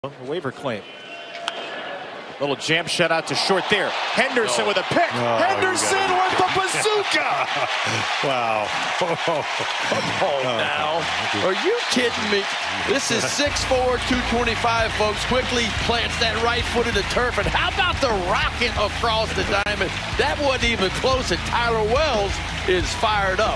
Waiver claim. Little jam shot out to short there. Henderson with a pick. Henderson with the bazooka. Wow. Now, are you kidding me? This is 6'4", 225, folks. Quickly plants that right foot in the turf. And how about the rocket across the diamond? That wasn't even close, and Tyler Wells is fired up.